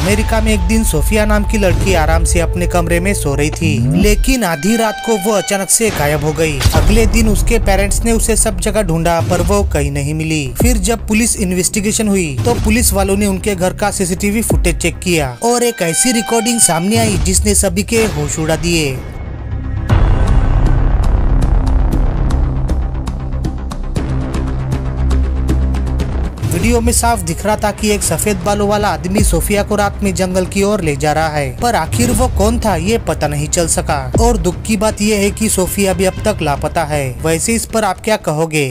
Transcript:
America में एक दिन सोफिया नाम की लड़की आराम से अपने कमरे में सो रही थी, लेकिन आधी रात को वो अचानक से गायब हो गई। अगले दिन उसके पेरेंट्स ने उसे सब जगह ढूंढा पर वो कहीं नहीं मिली। फिर जब पुलिस इन्वेस्टिगेशन हुई तो पुलिस वालों ने उनके घर का सीसीटीवी फुटेज चेक किया और एक ऐसी रिकॉर्डिंग सामने आई जिसने सभी के होश उड़ा दिए। वीडियो में साफ दिख रहा था कि एक सफेद बालों वाला आदमी सोफिया को रात में जंगल की ओर ले जा रहा है, पर आखिर वो कौन था ये पता नहीं चल सका। और दुख की बात ये है कि सोफिया भी अब तक लापता है। वैसे इस पर आप क्या कहोगे?